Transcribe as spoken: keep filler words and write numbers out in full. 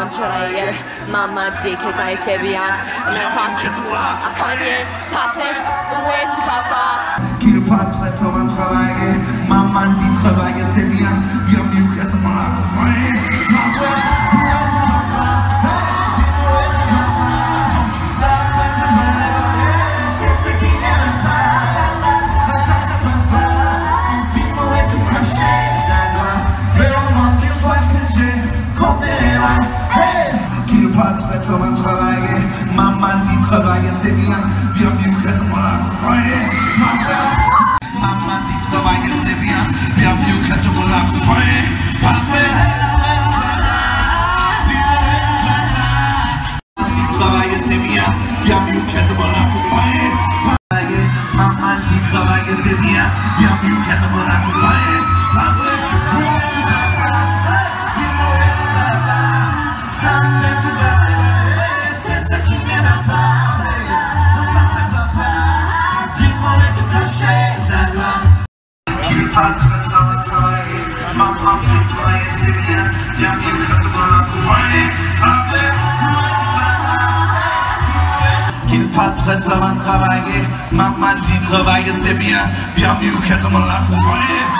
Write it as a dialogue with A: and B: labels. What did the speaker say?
A: travailler. Maman dit que ça c'est bien. Mais pas que toi, à Kanye, papa, où es-tu papa?
B: Qu'il pas très ça va travailler. Maman dit travailler c'est bien. Bien mieux que tu m'as accompagné. Papa, où es-tu papa? Dis-moi où es-tu papa? Ça va te malheurer, c'est ce qui n'aime pas. Ça te va pas. Dis-moi où es-tu caché? Ça doit vraiment une fois que j'ai compris. Hey! Qu'il pas très ça va travailler. Maman dit travailler c'est bien. Bien mieux que tu m'as accompagné. Maman dit travailler c'est bien, bien mieux que tu me l'accompagnes. Papa, maman dit travailler c'est bien, bien mieux que tu me l'accompagnes. Maman dit travailler c'est bien, bien mieux que tu me l'accompagnes. Papa, où es-tu papa? Dis-moi où est-tu papa? Ça me fait tout bailler, c'est ce qui m'aime pas. Ça fait papa, dis-moi où es-tu caché? Pas très ça va travailler, maman peut travailler c'est bien, bien mieux que tu vas l'accompagner. Avec qu'il pas très ça va travailler, maman dit travailler c'est bien, bien mieux que tu vas l'accompagner.